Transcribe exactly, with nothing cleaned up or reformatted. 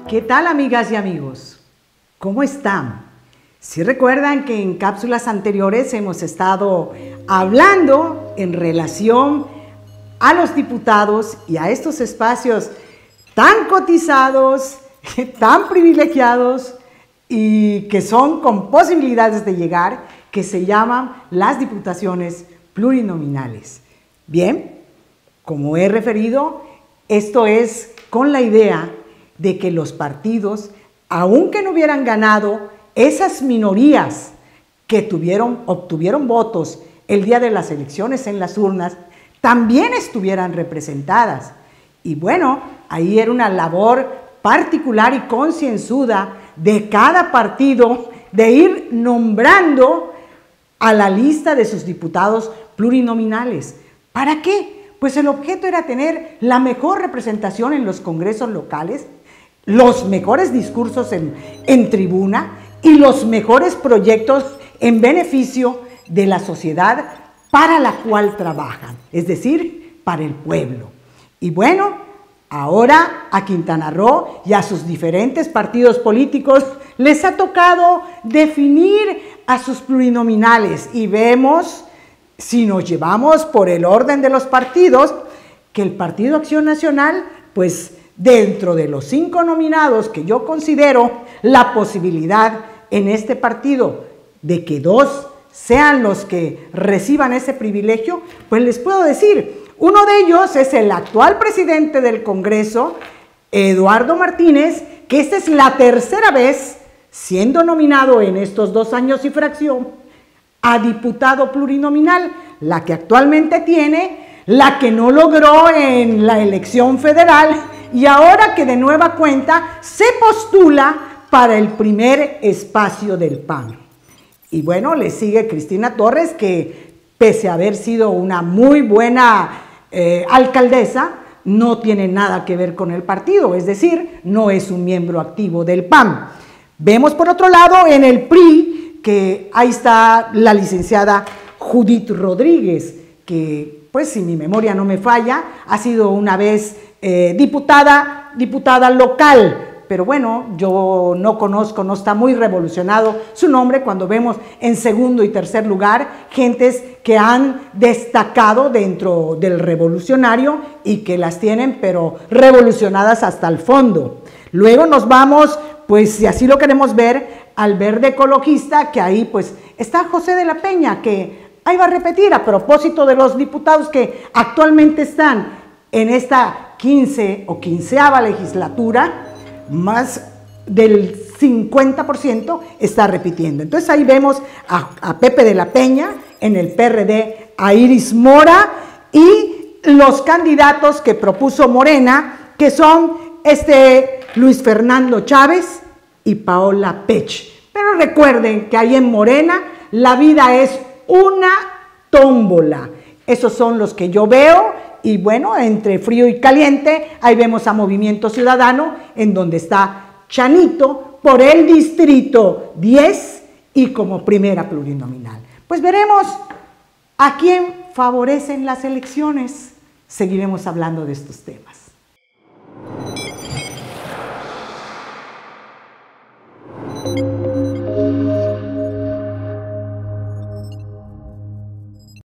¿Qué tal, amigas y amigos? ¿Cómo están? Si recuerdan que en cápsulas anteriores hemos estado hablando en relación a los diputados y a estos espacios tan cotizados, tan privilegiados y que son con posibilidades de llegar, que se llaman las diputaciones plurinominales. Bien, como he referido, esto es con la idea de que los partidos, aunque no hubieran ganado esas minorías que tuvieron, obtuvieron votos el día de las elecciones en las urnas, también estuvieran representadas. Y bueno, ahí era una labor particular y concienzuda de cada partido de ir nombrando a la lista de sus diputados plurinominales. ¿Para qué? Pues el objeto era tener la mejor representación en los congresos locales, los mejores discursos en, en tribuna y los mejores proyectos en beneficio de la sociedad para la cual trabajan, es decir, para el pueblo. Y bueno, ahora a Quintana Roo y a sus diferentes partidos políticos les ha tocado definir a sus plurinominales y vemos, si nos llevamos por el orden de los partidos, que el Partido Acción Nacional, pues dentro de los cinco nominados que yo considero la posibilidad en este partido de que dos sean los que reciban ese privilegio, pues les puedo decir, uno de ellos es el actual presidente del Congreso, Eduardo Martínez, que esta es la tercera vez siendo nominado en estos dos años y fracción a diputado plurinominal, la que actualmente tiene, la que no logró en la elección federal y ahora que de nueva cuenta se postula para el primer espacio del P A N. Y bueno, le sigue Cristina Torres, que pese a haber sido una muy buena eh, alcaldesa, no tiene nada que ver con el partido, es decir, no es un miembro activo del P A N. Vemos por otro lado en el P R I que ahí está la licenciada Judith Rodríguez, que pues si mi memoria no me falla, ha sido una vez eh, diputada, diputada local, pero bueno, yo no conozco, no está muy revolucionado su nombre cuando vemos en segundo y tercer lugar gentes que han destacado dentro del revolucionario y que las tienen pero revolucionadas hasta el fondo. Luego nos vamos, pues si así lo queremos ver, al verde ecologista, que ahí pues está José de la Peña, que ahí va a repetir a propósito de los diputados que actualmente están en esta quince o quinceava legislatura, más del cincuenta por ciento está repitiendo. Entonces ahí vemos a, a Pepe de la Peña, en el P R D a Iris Mora y los candidatos que propuso Morena, que son este Luis Fernando Chávez y Paola Pech. Pero recuerden que ahí en Morena la vida es una tómbola. Esos son los que yo veo. Y bueno, entre frío y caliente, ahí vemos a Movimiento Ciudadano, en donde está Chanito por el distrito diez y como primera plurinominal. Pues veremos a quién favorecen las elecciones. Seguiremos hablando de estos temas.